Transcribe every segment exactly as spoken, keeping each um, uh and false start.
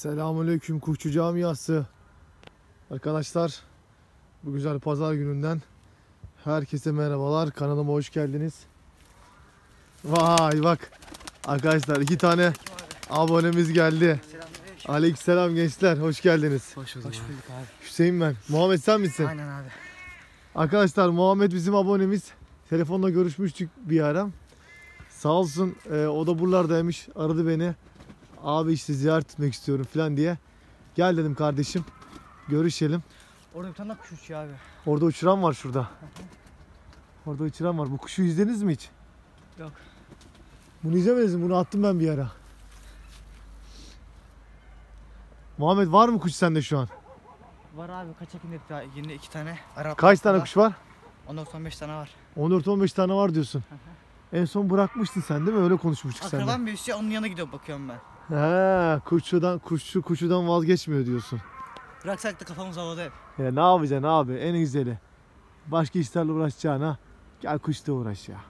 Selamünaleyküm Kuşçu Camiası. Arkadaşlar, bu güzel pazar gününden herkese merhabalar. Kanalıma hoş geldiniz. Vay bak arkadaşlar, iki tane abonemiz geldi. Aleykümselam gençler, hoş geldiniz. Hoş bulduk, hoş bulduk abi. Hüseyin ben. Muhammed sen misin? Aynen abi. Arkadaşlar, Muhammed bizim abonemiz. Telefonla görüşmüştük bir ara. Sağ olsun, e, o da buralardaymış, aradı beni. Abi işte ziyaret etmek istiyorum falan diye. Gel dedim kardeşim, görüşelim. Orada bir tane daha kuş uçuyor abi. Orada uçuran var şurada. Orada uçuran var. Bu kuşu izlediniz mi hiç? Yok. Bunu izlemediniz mi? Bunu attım ben bir ara. Muhammed, var mı kuş sende şu an? Var abi, kaç ekinde yine iki tane. Arap Kaç tane kuş var? on dört on beş tane var. on dört on beş tane var diyorsun. En son bırakmıştın sen değil mi? Öyle konuşmuştuk seninle. Akrabam bir üstü, onun yanına gidiyorum, bakıyorum ben. He, kuşçudan, kuşçu kuşudan vazgeçmiyor diyorsun. Bıraksak da kafamız havada hep. Ya ne yapacaksın abi? En güzeli. Başka işlerle uğraşacağına gel kuşla uğraş ya.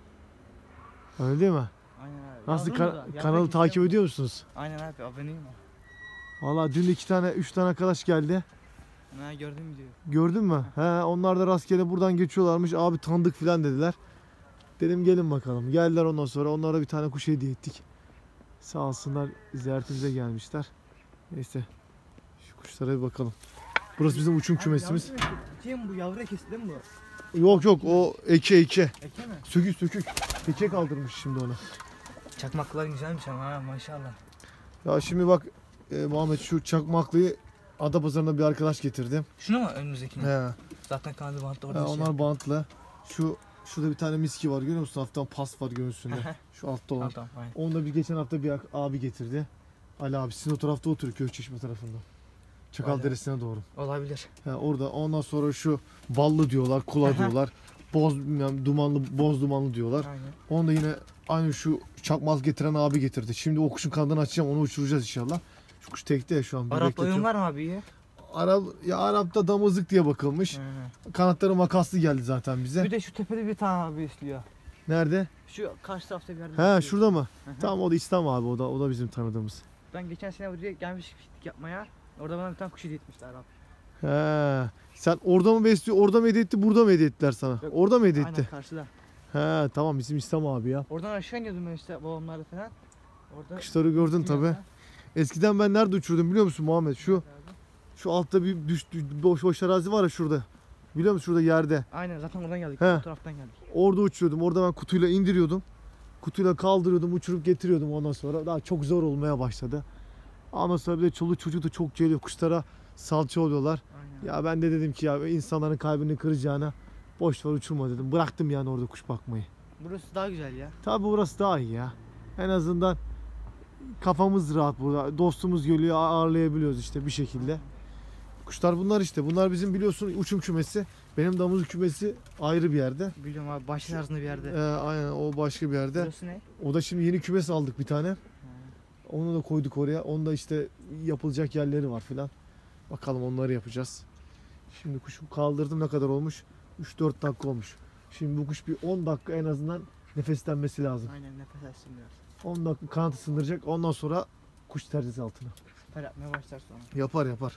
Öyle değil mi? Aynen abi. Nasıl Yazdın mı ka- da? Yazmak kanalı takip istiyorum. ediyor musunuz? Aynen abi, aboneyim ben. Vallahi dün iki tane, üç tane arkadaş geldi. Ha, gördün mü diyor. Gördün mü? He, onlar da rastgele buradan geçiyorlarmış. Abi tanıdık filan dediler. Dedim gelin bakalım. Geldiler, ondan sonra onlara bir tane kuş hediye ettik. Sağ olsunlar, ziyaretimize gelmişler. Neyse. Şu kuşlara bir bakalım. Burası bizim uçum kümesimiz. Şey mi bu, yavru ekesi değil mi bu? Yok yok, o eke eke. Eke mi? Sökük sökük. Eke kaldırmış şimdi onu. Çakmaklar güzelmiş ama ha, maşallah. Ya şimdi bak e, Muhammed, şu çakmaklıyı Adapazarı'nda bir arkadaş getirdi. Şunu mu önümüzdekini? He. Zaten kanadı bantlı He, orada. onlar şey. bantlı. Şu şurada bir tane miski var, görüyor musun? Hafiften pas var göğsünde. Şu altta olan. Tamam, tamam, aynen. Onu da bir geçen hafta bir abi getirdi. Ali abi sizin o tarafta oturuyor, Köyçeşme tarafında. Çakal Aynen. Deresi'ne doğru. Olabilir. He, orada ondan sonra şu ballı diyorlar, kula diyorlar. Boz bilmem, dumanlı, boz dumanlı diyorlar. Aynen. Onu da yine aynı şu çakmaz getiren abi getirdi. Şimdi o kuşun kanadını açacağım, onu uçuracağız inşallah. Şu kuş tekte ya şu an. bir Arap bekletiyorum. oyun var mı abi iyi? Arap, ya Arap'ta damızlık diye bakılmış. Hı. Kanatları makaslı geldi zaten bize. Bir de şu tepede bir tane abi istiyor. Nerede? Şu karşı tarafta bir yerde. He, besliyor. şurada mı? Hı hı. Tamam, o da İslam abi, o da o da bizim tanıdığımız. Ben geçen sene buraya gelmiş piknik yapmaya. Orada bana bir tane kuş hediye etmişler Arap. He. Sen orada mı besliyor? Orada mı hediye etti? Burada mı hediye ettiler sana? Yok, Orada mı hediye Aynen etti? karşıda. He, tamam, bizim İslam abi ya. Oradan aşağı iniyordum ben işte babamlarla falan. Orada Kuşları gördün tabi. Eskiden ben nerede uçurdum biliyor musun Muhammed? Şu şu altta bir düş, düş- boş boş arazi var ya şurada. Biliyor musun, şurada yerde. Aynen, zaten oradan geldik. He. Bu taraftan geldik. Orada uçuyordum. Orada ben kutuyla indiriyordum. Kutuyla kaldırıyordum, uçurup getiriyordum ondan sonra. Daha çok zor olmaya başladı. Ondan sonra bir de çoluk çocuk da çok geliyor. Kuşlara salça oluyorlar. Aynen. Ya ben de dedim ki ya insanların kalbini kıracağına boş ver, uçurma dedim. Bıraktım yani orada kuş bakmayı. Burası daha güzel ya. Tabi burası daha iyi ya. En azından kafamız rahat burada. Dostumuz geliyor, ağırlayabiliyoruz işte bir şekilde. Kuşlar bunlar işte. Bunlar bizim biliyorsun uçum kümesi. Benim damızlık kümesi ayrı bir yerde. Biliyorum abi, bahçe tarzında bir yerde. Ee, aynen, o başka bir yerde. Burası ne? O da şimdi yeni kümes aldık bir tane. Onu da koyduk oraya. Onda da işte yapılacak yerleri var filan. Bakalım, onları yapacağız. Şimdi kuşu kaldırdım, ne kadar olmuş? üç dört dakika olmuş. Şimdi bu kuş bir on dakika en azından nefeslenmesi lazım. Aynen, nefes alsın biraz. on dakika kanat ısındıracak. Ondan sonra kuş tercihsi altına. Süper yapmaya başlar sonra. Yapar yapar.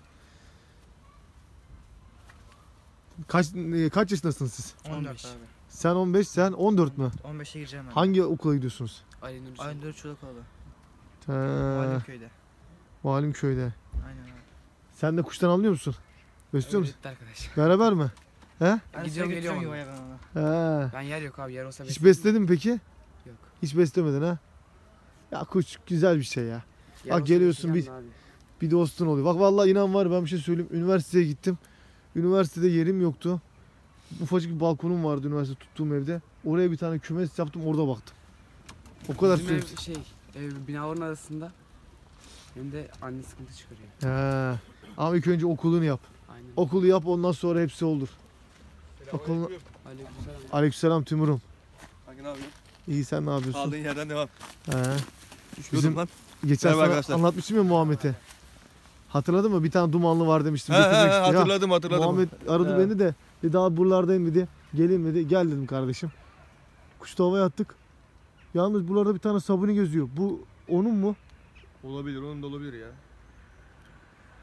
Kaç e, kaç yaşındasınız siz? on dört abi. Sen on beş, sen on dört mü? on beşe gireceğim ben. Hangi okula gidiyorsunuz? Ali Nur Aynen dört çocuk oldu. Ee, Valimköy'de. Valimköy'de. Aynen abi. Sen de kuştan anlıyor musun? Besliyor musun? Öğretti arkadaş. Beraber mi? He? Ben Gidiyorum, size götürüyorum geliyorum yuvaya ben ona. He. Ben yer yok abi, yer olsa Hiç beslerim. besledin mi peki? Yok. Hiç beslemedin ha? Ya kuş güzel bir şey ya. Yer Bak olsa geliyorsun besleyeceğim abi. Bir dostun oluyor. Bak vallahi inan var, ben bir şey söyleyeyim. Üniversiteye gittim. Üniversitede yerim yoktu. Ufacık bir balkonum vardı üniversite tuttuğum evde. Oraya bir tane kümes yaptım, orada baktım. O kadar Bizim söyleyeyim. ev şey, ev binaların arasında. Hem de anne sıkıntı çıkarıyor. He. Ama ilk önce okulunu yap. Aynen. Okulu yap, ondan sonra hepsi olur. Okulunu... Aleykümselam. Aleykümselam Tümürüm. Kanka ne yapıyorsun? İyi, sen ne yapıyorsun? Kaldığın yerden devam. He. Üşüyordum Bizim lan. geçen Merhaba sana arkadaşlar. anlatmıştım ya Muhammed'e. Hatırladın mı? Bir tane dumanlı var demiştim. He he getirmek he, istiyor. Ha, hatırladım hatırladım. Muhammed aradı He. beni de. Dedi abi buralardayım dedi. Geleyim dedi. Gel dedim kardeşim. Kuş tavaya attık. Yalnız buralarda bir tane sabuni geziyor. Bu onun mu? Olabilir, onun da olabilir ya.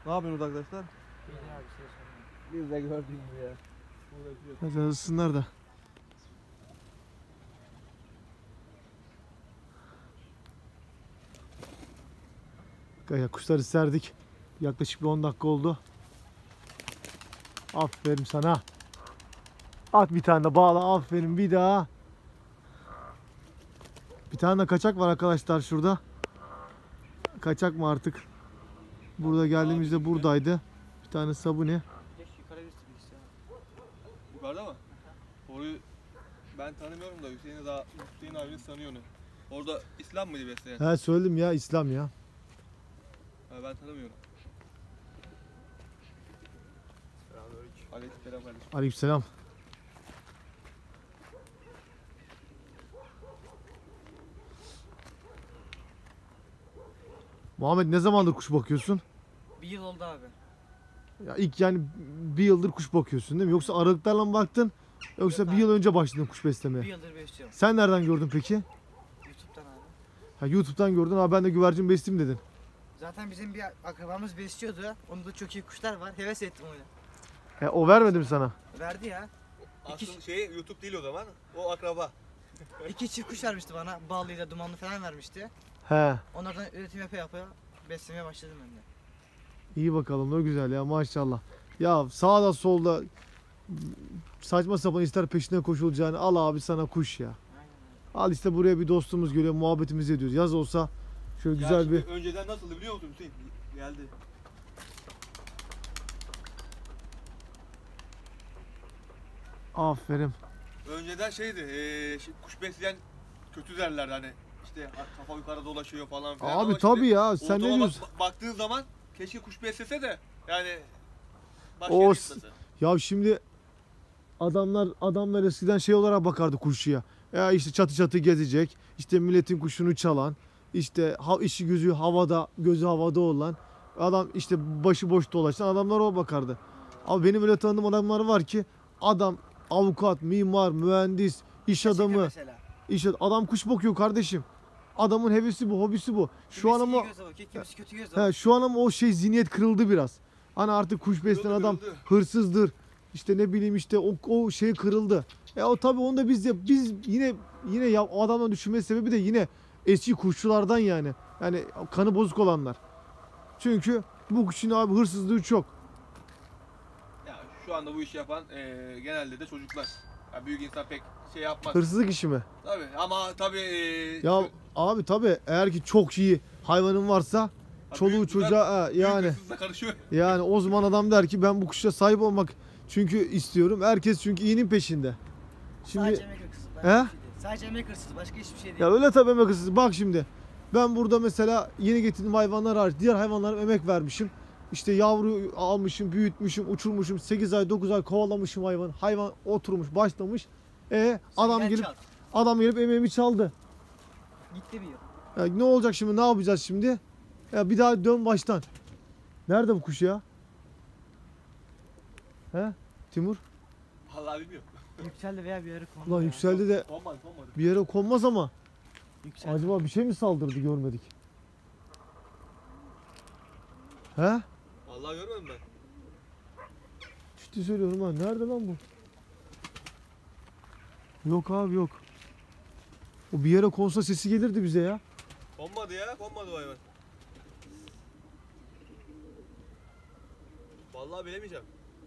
Ne yapıyorsunuz arkadaşlar? Biz de gördüğün gibi ya. Hadi ısınlar da. Ya kuşları serdik. Yaklaşık bir on dakika oldu. Aferin sana. At bir tane de bağla. Aferin bir daha. Bir tane de kaçak var arkadaşlar şurada. Kaçak mı artık? Burada geldiğimizde buradaydı. Bir tane sabuni. Yukarıda mı? Orayı ben tanımıyorum da Hüseyin'i daha Hüseyin abiniz tanıyor onu. Orada İslam mıydı besleyen? He söyledim ya, İslam ya. Ha, ben tanımıyorum. Selamünaleyküm. Aleykümselam kardeşim. Aleykümselam. Muhammed, ne zamandır kuş bakıyorsun? Bir yıl oldu abi. Ya ilk yani bir yıldır kuş bakıyorsun değil mi? Yoksa aralıklarla mı baktın? Yoksa Yok bir abi. yıl önce başladın kuş Bir beslemeye. yıldır besliyorum. Sen nereden gördün peki? YouTube'dan abi. Ha, YouTube'dan gördün. Ha, ben de güvercin besleyeyim dedin. Zaten bizim bir akrabamız besliyordu. Onda çok iyi kuşlar var. Heves ettim onu. He, o vermedi mi sana? Verdi ya. Aslında şey YouTube değil o zaman. O akraba. İki çift kuş vermişti bana. Ballıyla dumanlı falan vermişti. He. Onlardan üretim yapa yapa beslemeye başladım ben de. İyi bakalım, ne güzel ya, maşallah. Ya sağda solda saçma sapan ister peşine koşulacağını, al abi sana kuş ya. Aynen. Al işte, buraya bir dostumuz geliyor, muhabbetimizi ediyoruz. Yaz olsa şöyle Ya güzel şimdi bir... önceden nasıldı biliyor musun Hüseyin? Geldi. Aferin. Önceden şeydi, eee şey, kuş besleyen kötü derlerdi hani işte kafa yukarı dolaşıyor falan filan. Abi Ama tabii şimdi ya, sen ne ortama diyorsun? bak- baktığın zaman keşke kuş beslese de yani başka O yere s- gitmese. Ya şimdi adamlar adamlar eskiden şey olarak bakardı kuşçuya. Ya işte çatı çatı gezecek, işte milletin kuşunu çalan, işte ha, işi gözü havada, gözü havada olan adam, işte başı boş dolaşan adamlar o bakardı. Ama benim öyle tanıdığım adamlar var ki adam avukat, mimar, mühendis, iş Kesinlikle adamı, mesela. iş ad- adam kuş bakıyor kardeşim. Adamın hevesi bu, hobisi bu. Şu Kimisi an ama iyi göze bakıyor, kimisi kötü göze bakıyor. he, şu an ama o şey zihniyet kırıldı biraz. Hani artık kuş besleyen Kırıldı, adam kırıldı. hırsızdır. İşte ne bileyim, işte o, o şey kırıldı. E o tabii onu da biz de biz yine yine ya, o adamla düşünme sebebi de yine eski kuşçulardan yani. Yani kanı bozuk olanlar. Çünkü bu kuşun abi hırsızlığı çok. Ya şu anda bu işi yapan eee, genelde de çocuklar. Ya büyük insan pek şey yapmaz. Hırsızlık işi mi? Tabii ama tabii eee, Ya şu- abi tabii, eğer ki çok iyi hayvanın varsa ha, çoluğu büyük çocuğa insan- ha, büyük yani hırsızla karışıyor. yani o zaman adam der ki ben bu kuşa sahip olmak çünkü istiyorum. Herkes çünkü iyinin peşinde. Şimdi Sadece emek hırsızı. He? başka hiçbir şey değil. Sadece emek hırsızı, başka hiçbir şey değil. ya öyle tabii, emek hırsızı. Bak şimdi ben burada mesela yeni getirdiğim hayvanlar hariç diğer hayvanlara emek vermişim. İşte yavru almışım, büyütmüşüm, uçurmuşum. sekiz ay dokuz ay kovalamışım hayvan. Hayvan oturmuş, başlamış. E adam Sen gelip çal. adam gelip emeğimi çaldı. Gitti bir yıl. Ya ne olacak şimdi? Ne yapacağız şimdi? Ya bir daha dön baştan. Nerede bu kuş ya? He? Timur? Vallahi bilmiyorum. Yükseldi veya bir yere kondu. Ulan ya. yükseldi de Olmadı olmadı. bir yere konmaz ama Yükseldi. acaba bir şey mi saldırdı, görmedik? He? Vallahi görmedim ben. Ciddi söylüyorum ha. Nerede lan bu? Yok abi, yok. O bir yere konsa sesi gelirdi bize ya. Konmadı ya, konmadı o hayvan. Vallahi bilemeyeceğim.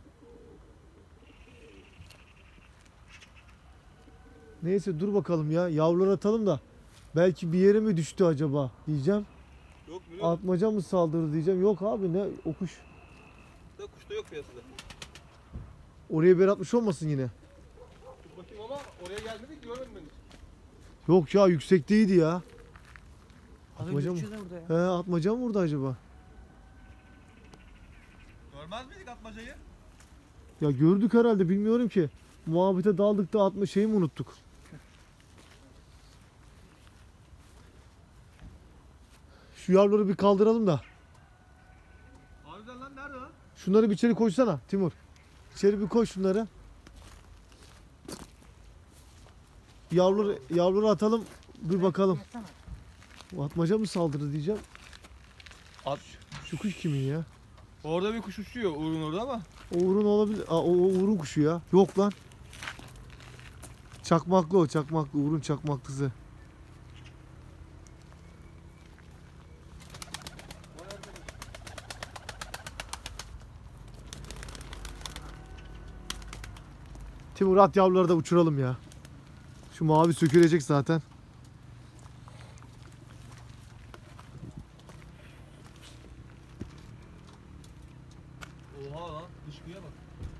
Neyse dur bakalım ya. Yavruları atalım da. Belki bir yere mi düştü acaba diyeceğim. Yok biliyorum. Atmaca mı saldırdı diyeceğim. Yok abi, ne o kuş. Da kuş da yok piyasada. Oraya bir atmış olmasın yine. Dur bakayım ama oraya gelmedik görmedim ben hiç. Yok ya, yüksekteydi ya. Az önce Atmaca mı? uçuyordu burada ya. He, atmaca mı vurdu acaba? Görmez miydik atmacayı? Ya gördük herhalde, bilmiyorum ki. Muhabbete daldık da atma şeyi mi unuttuk? Şu yavruları bir kaldıralım da. Harbiden lan nerede lan? Şunları bir içeri koysana Timur. İçeri bir koy şunları. Yavruları, yavruları atalım. Bir bakalım. Yatsana. Bu atmaca mı saldırdı diyeceğim. At. Şu kuş kimin ya? Orada bir kuş uçuyor Uğur'un orada ama. Uğur'un olabilir. Aa, o, o Uğur'un kuşu ya. Yok lan. Çakmaklı o, çakmaklı. Uğur'un çakmaklısı. Timur at yavruları da uçuralım ya. Şu mavi sökülecek zaten. Oha lan dışkıya bak.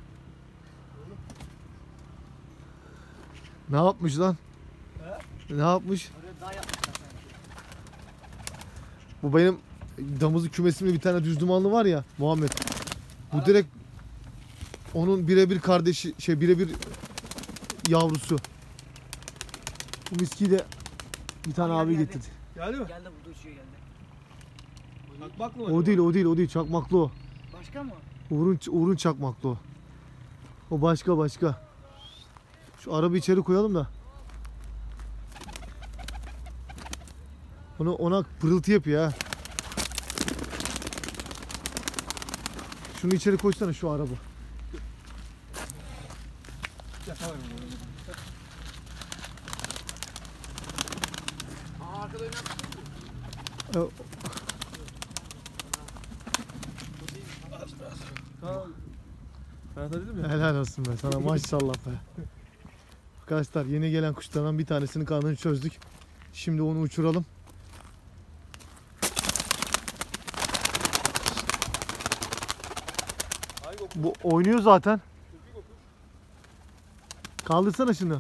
Ne yapmış lan? Ne yapmış? Oraya daha yapmışlar sanki. Bu benim damızı kümesimde bir tane düz dumanlı var ya Muhammed. Bu direkt onun birebir kardeşi, şey birebir yavrusu. Bu miskiyi de bir tane Geldi, abi geldi. getirdi. Geldi mi? Geldi burada uçuyor geldi. Bak bak mı? O değil, o değil, o değil. Çakmaklı o. Başka mı? Uğur'un Uğur'un çakmaklı o. O başka başka. Şu arabayı içeri koyalım da. Onu ona pırıltı yapıyor ha. Şunu içeri koysana şu araba. Aa arkada oynar. Ee, Tamam. Ben sana dedim ya. Helal olsun be sana maşallah be. Arkadaşlar yeni gelen kuşlardan bir tanesinin karnını çözdük. Şimdi onu uçuralım. Hangi okul? Bu oynuyor zaten. Kaldırsana şunu.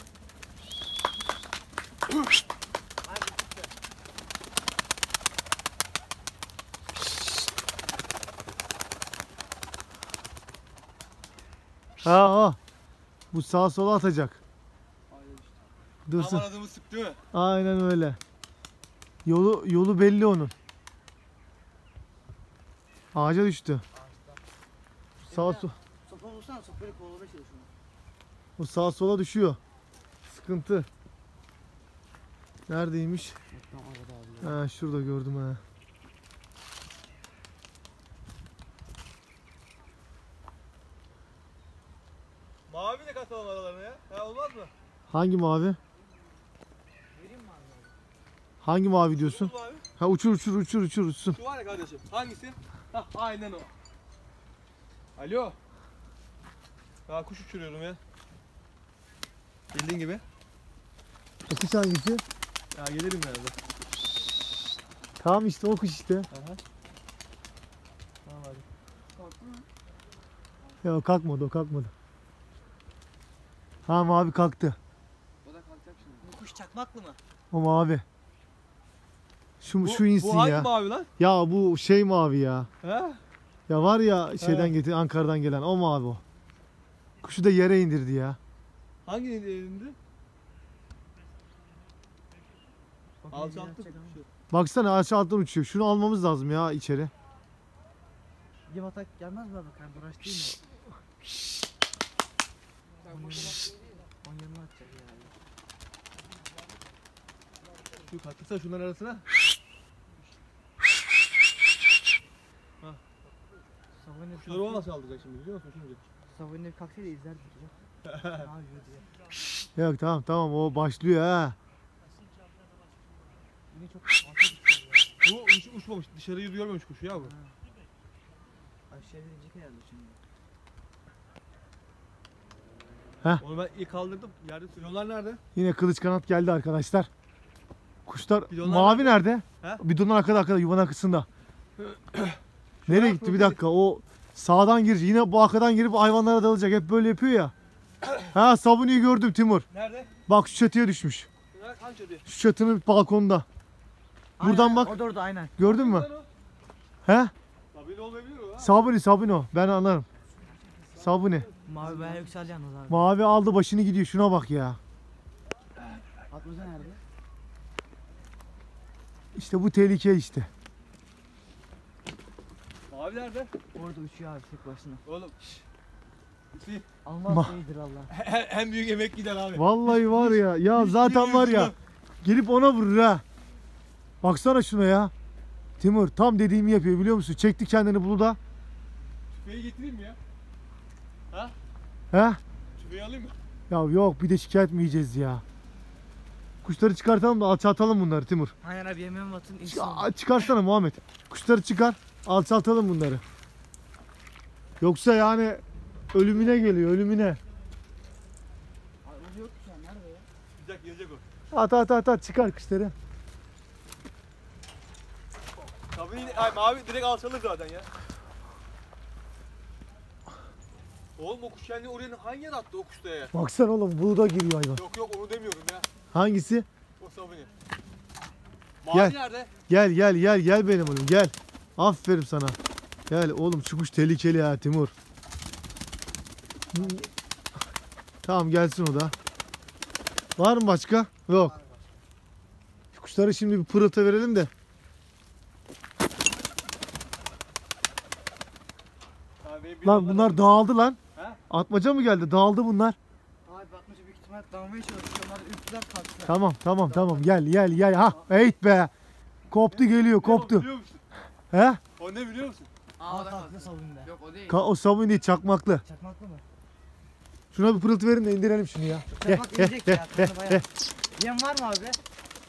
Ha, ha. Bu sağa sola atacak. Dursun. Tam aradığımız sık değil mi? Aynen öyle. Yolu yolu belli onun. Ağaca düştü. Sağa so Sopa vursana sopayla kovalamaya çalışıyorum. o sağa sola düşüyor. Sıkıntı. Neredeymiş? Tam arada abi. Ha şurada gördüm ha. Mavi de katalım aralarına ya. Ha olmaz mı? Hangi mavi? Vereyim mi abi? Hangi mavi diyorsun? Bu mavi. Ha uçur uçur uçur uçur uçsun. Şu var ya kardeşim. Hangisi? Hah aynen o. Alo. Ya kuş uçuruyorum ya. Bildiğin gibi. O kuş hangisi? Ya gelirim nerede? Tamam işte o kuş işte. Aha. Tamam hadi. Korktun mu? Ya o kalkmadı o kalkmadı. Ha mavi kalktı. O da kalkacak şimdi. Bu kuş çakmaklı mı? O mavi. Şu Bu, şu insin bu hangi ya. mavi lan? Ya bu şey mavi ya. Ha? Ya var ya şeyden He. getir Ankara'dan gelen o mavi o. Kuşu da yere indirdi ya. Hangi elinde? Alçalttı. Baksana ağaç alttan uçuyor. Şunu almamız lazım ya içeri. Bir batak gelmez mi abi? Karboraş değil mi? On yanına atacak yani. Şu katlasana şunların arasına. Savunur Şunları o nasıl aldıracak şimdi biliyor musun şimdi? Savunur kalksaydı izlerdik hocam. Ne yapıyor diye. Yok tamam tamam o başlıyor ha. Yine çok alta düşüyor ya. Bu uç, uçmamış dışarıyı görmemiş kuşu ya bu. Aşağıya inecek herhalde şimdi. Onu ben ilk kaldırdım. Yerde pilonlar nerede? Yine kılıç kanat geldi arkadaşlar. Kuşlar Bidonlar mavi nerede? He? Bidonlar arkada arkada yuvanın arkasında. Nereye Şuraya gitti bir dakika o sağdan girecek yine bu arkadan girip hayvanlara dalacak hep böyle yapıyor ya. Ha sabuniyi gördüm Timur. Nerede? Bak şu çatıya düşmüş. Şunlar hangi çatıya? Şu çatının balkonda. Buradan Aynen, bak. Orada orada aynen. Gördün mü? Lan o. He? Sabili olmayabilir o ha. Sabuni sabuni o. Ben anlarım. Sabuni. Mavi bayağı yükseldi yalnız abi. Mavi aldı başını gidiyor. Şuna bak ya. Atmaca nerede? İşte bu tehlike işte. Mavi nerede? Orada uçuyor abi tek başına. Oğlum. şşş. Hüseyin. Almaz Ma- iyidir Allah. En, en büyük emek gider abi. Vallahi var ya. Ya zaten var ya. Gelip ona vurur ha. Baksana şuna ya. Timur tam dediğimi yapıyor biliyor musun? Çekti kendini buluda. Tüfeği getireyim mi ya? Ha? He? Tüfeği alayım mı? Ya yok bir de şikayet mi yiyeceğiz ya? Kuşları çıkartalım da alçaltalım bunları Timur. Aynen abi yemeğe mi atın? Ç- İnsan. a- Çıkarsana Muhammed. Kuşları çıkar, alçaltalım bunları. Yoksa yani ölümüne geliyor, ölümüne. Abi o yok ki ya, nerede ya? Gelecek gelecek o. At at at at çıkar kuşları. Tabii yine ay mavi direkt alçalır zaten ya. Oğlum o kuş kendi oraya hangi yere attı o kuş da ya? Baksana oğlum buğda giriyor hayvan. Yok yok onu demiyorum ya. Hangisi? O sabuni. Mavi Gel. nerede? Gel gel gel gel benim oğlum gel. Aferin sana. Gel oğlum şu kuş tehlikeli ya Timur. Tamam gelsin o da. Var mı başka? Yok. Şu kuşları şimdi bir pırıltı verelim de. Ha, benim bir Lan yollarım- bunlar dağıldı lan. He? Atmaca mı geldi? Dağıldı bunlar. Abi bakmaca büyük ihtimal dalmaya çalışıyor. Onlar ürktüler kalktılar. Tamam tamam tamam gel gel gel. Ha eğit be. Koptu geliyor Ne o koptu. biliyor musun? He? O ne biliyor musun? Aa, Aa o da kalktı kalktı. savununda. Yok o değil. Ka o sabun değil çakmaklı. Çakmaklı mı? Şuna bir pırıltı verin de indirelim şunu ya. Çakmak yiyecek ya. Kanı bayağı. Yem var mı abi?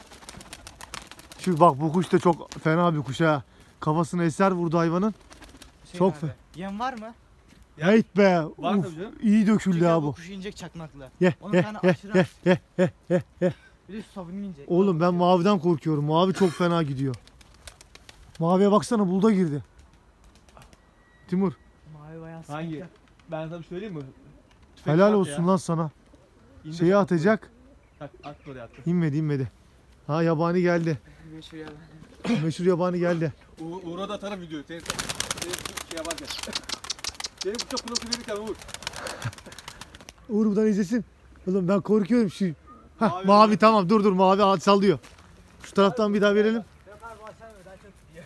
Şu bak bu kuş da çok fena bir kuş ha. Kafasına eser vurdu hayvanın. Hüseyin Çok abi, fe- Yem var mı? Eğit be. Var Uf, tabii canım. iyi döküldü Çünkü ha abi bu. bu kuş yiyecek çakmaklı. Ye Onun ye kanı ye aşırı ye hafif. ye ye ye ye ye. Bir de sabunu yiyecek. Oğlum ben maviden korkuyorum. Mavi çok fena gidiyor. Maviye baksana bulda girdi. Timur Mavi bayağı sıkıntı. Hangi? Ben sana bir söyleyeyim mi? Tüfek helal at olsun ya. lan sana. İndir Şeyi at atacak. oraya. At, at oraya attı. İnmedi inmedi. Ha yabani geldi. Meşhur ya. Meşhur yabani geldi. Uğur, Uğur'a da atarım videoyu. Senin, senin şey yaparken. Senin bıçak pırıltı verirken Uğur. Uğur buradan izlesin. Oğlum ben korkuyorum şu. Hah, Mavi mavi, mi? tamam dur dur mavi at sallıyor. Şu taraftan bir daha verelim. Yok abi başlamıyor daha çok gidiyor.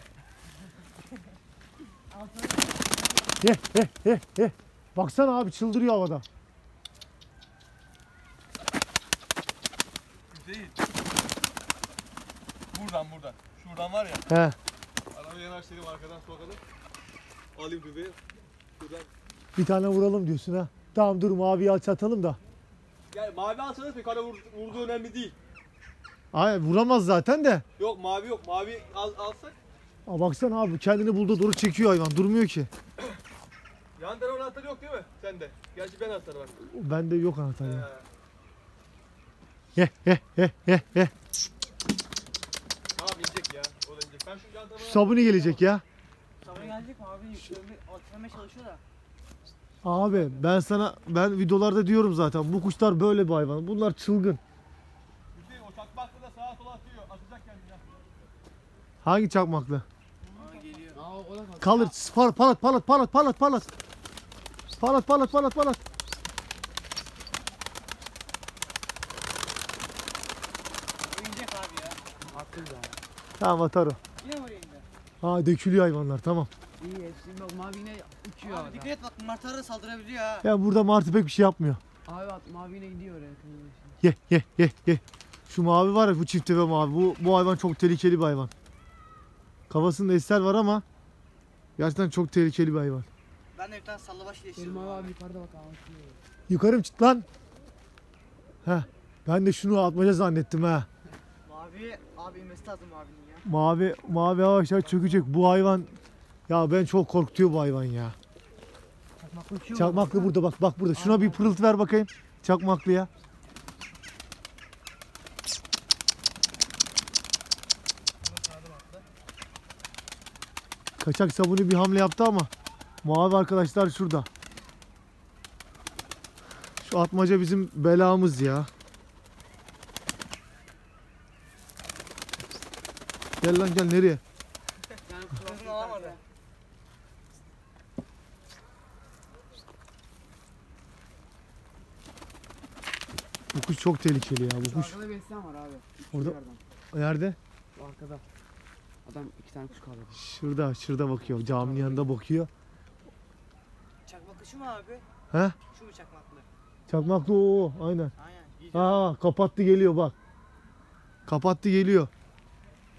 Ye ye ye ye. Baksana abi çıldırıyor havada. Değil. Buradan buradan. Şuradan var ya. He. Arabayı yanaştırayım arkadan sokalım. Alayım tüfeği. Şuradan. Bir tane vuralım diyorsun ha. Tamam dur maviyi alçatalım da. Yani mavi alsanız pek hala vur, vurduğu önemli değil. Ay vuramaz zaten de. Yok mavi yok. Mavi al, alsak. Aa, baksana abi kendini bulda doğru çekiyor hayvan. Durmuyor ki. Yan tarafın anahtarı yok değil mi? Sende. Gerçi ben anahtarı var. Bende yok anahtar ya. He. Ye ye ye ye ye. Tamam inecek ya. O da inecek. Ben şu yan tarafına... Şu sabuni gelecek ya. Sabun gelecek mi abi? Yüklemeye, atlamaya çalışıyor da. Abi ben sana ben videolarda diyorum zaten bu kuşlar böyle bir hayvan. Bunlar çılgın. Hüseyin o çakmakla da sağa sola atıyor. Atacak kendine. Hangi çakmaklı? Aa geliyor. Aa o da kalktı. Kalır. Palat palat palat palat palat palat. Palat palat palat palat. O yiyecek abi ya. Attı da. Tamam atar o. Yine mi oraya indi? Ha dökülüyor hayvanlar tamam. İyi hepsi bak mavi yine uçuyor Abi orada. dikkat et bak martılara da saldırabiliyor ha. Ya burada martı pek bir şey yapmıyor. Abi bak mavi yine gidiyor oraya. Ye ye ye ye. Şu mavi var ya bu çift tepe mavi. Bu, bu hayvan çok tehlikeli bir hayvan. Kafasında eser var ama gerçekten çok tehlikeli bir hayvan. Ben de bir tane sallabaş Benim yeşilim abi abi. yukarıda bak ağaçlıyor. Yukarı mı çıktı lan? Heh. Ben de şunu atmaca zannettim ha. Mavi abi inmesi lazım abinin ya. Mavi mavi yavaş yavaş çökecek. Bu hayvan ya ben çok korkutuyor bu hayvan ya. Çakmaklı uçuyor mu? Çakmaklı burada bak bak burada. Şuna bir pırıltı ver bakayım. Çakmaklıya. Kaçak sabunu bir hamle yaptı ama mavi arkadaşlar şurada. Şu atmaca bizim belamız ya. Gel lan gel nereye? Yani Kızını alamadı. Bu kuş çok tehlikeli ya bu kuş. Arkada beslen var abi. Üç Orada- yukarıdan. Nerede? Bu arkada. Adam iki tane kuş kaldırdı. Şurada şurada bakıyor. Caminin yanında bakıyor. Çakmaklı şu mu abi? He? Şu mu çakmaklı? Çakmaklı o aynen. Aynen. iyice. Aa kapattı geliyor bak. Kapattı geliyor.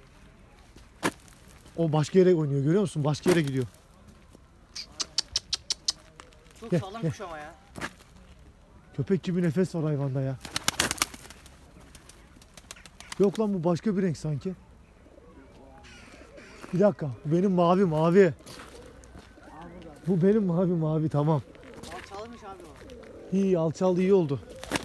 O başka yere oynuyor görüyor musun? Başka yere gidiyor. Çok Gel, sağlam gel. kuş ama ya. Köpek gibi nefes var hayvanda ya. Yok lan bu başka bir renk sanki. Bir dakika. Bu benim mavi mavi. Aa burada. Bu benim mavi mavi tamam. Alçalmış abi o. İyi alçaldı iyi oldu.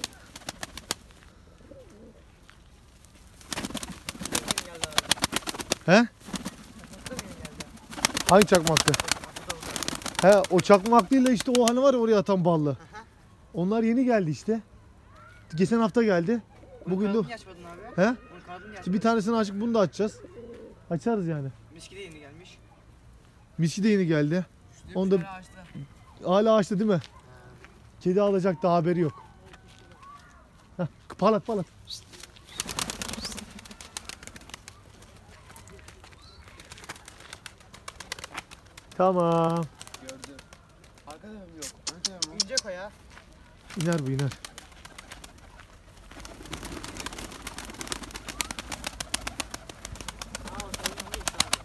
Yeni geldi abi. He? Çakmakta mı yeni geldi? Hangi çakmaktı? Bak burada burada. He o çakmak değil de işte o hani var ya oraya atan ballı. Aha. Onlar yeni geldi işte. Geçen hafta geldi. Bunun Bugün de kanadını niye açmadın abi? he? Bunun kanadını niye Bir açmadın? tanesini açıp bunu da açacağız. Açarız yani. Miski de yeni gelmiş. Miski de yeni geldi. Onu da açtı. hala açtı değil mi? Kedi alacak da haberi yok. Heh, palat palat. Tamam. Gördüm. Arkada mı yok? Ön tarafı mı? İnecek o ya. İner bu iner. Aa o sayılmamış abi.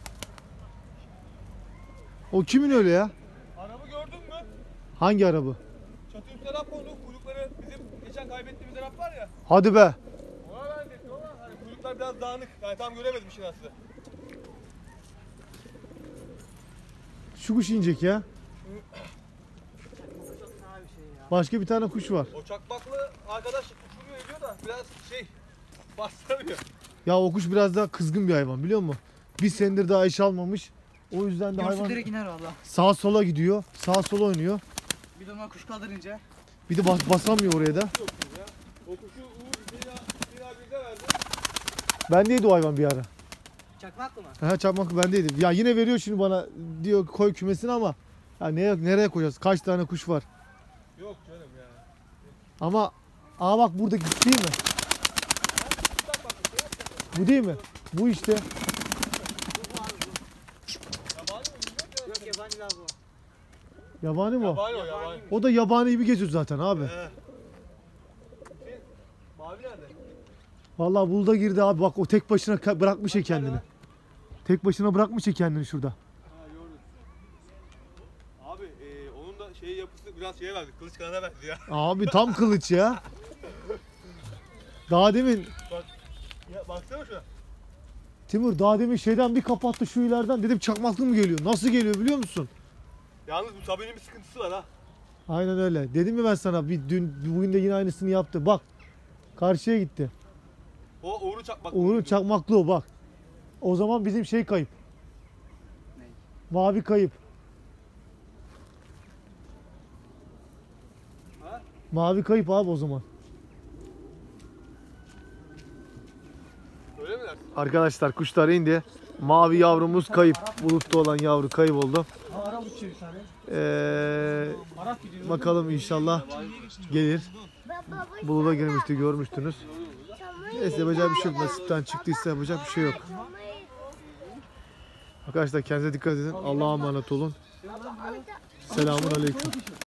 O kimin öyle ya? Arabı gördün mü? Hangi araba? Çatı üstüne rap koyduk. Kuyrukları bizim geçen kaybettiğimiz rap var ya. Hadi be. Ona benzettim ama hani kuyruklar biraz dağınık. Yani tam göremedim işin aslı. Şu kuş inecek ya. Bu çok fena bir şey ya. Başka bir tane kuş var. O çakmaklı arkadaş uçuruyor ediyor da biraz şey bastırmıyor. Ya o kuş biraz daha kızgın bir hayvan biliyor musun? Bir senedir daha iş almamış. O yüzden de Görsün hayvan direkt iner valla. sağa sola gidiyor. Sağa sola oynuyor. Bir de ona kuş kaldırınca. Bir de bas basamıyor oraya da. Yoksunuz ya. O kuşu Uğur bir daha, bir daha bize verdi. Bendeydi o hayvan bir ara. Çakmaklı mı? Ha çakmak bendeydi. Ya yine veriyor şimdi bana diyor koy kümesine ama ya neye, nereye koyacağız? Kaç tane kuş var? Yok canım ya. Ama aa bak buradaki değil mi? Bu değil mi? Bu işte. Yabani mi bilmiyorum ya. Yok yabani la bu. Yabani mi o? Yabani o yabani. O da yabani gibi geziyor zaten abi. He. Şey, mavi nerede? Vallahi buluda girdi abi. Bak o tek başına ka- bırakmış ya kendini. Tek başına bırakmış ya kendini şurada. Ha gördüm. Abi e, onun da şey yapısı biraz şeye verdi. Kılıç kanına verdi ya. Abi tam kılıç ya. Daha demin Ya baksana şuna. Timur daha demin şeyden bir kapattı şu ileriden. Dedim çakmaklı mı geliyor? Nasıl geliyor biliyor musun? Yalnız bu Sabi'nin bir sıkıntısı var ha. Aynen öyle. Dedim mi ben sana bir dün bugün de yine aynısını yaptı. Bak. Karşıya gitti. O Uğur'u çakmak. Uğur'un çakmaklı o bak. O zaman bizim şey kayıp. Ne? Mavi kayıp. Ha? Mavi kayıp abi o zaman. Öyle mi dersin? Arkadaşlar kuşlar indi. Mavi yavrumuz kayıp. Bulutta olan yavru kayboldu. Arap uçuyor bir tane. Ee, Arap gidiyor. bakalım inşallah gelir. Buluda girmişti görmüştünüz. Neyse yapacak bir şey yok. Nasipten çıktıysa yapacak bir şey yok. Arkadaşlar kendinize dikkat edin. Allah'a emanet olun. Selamun aleyküm.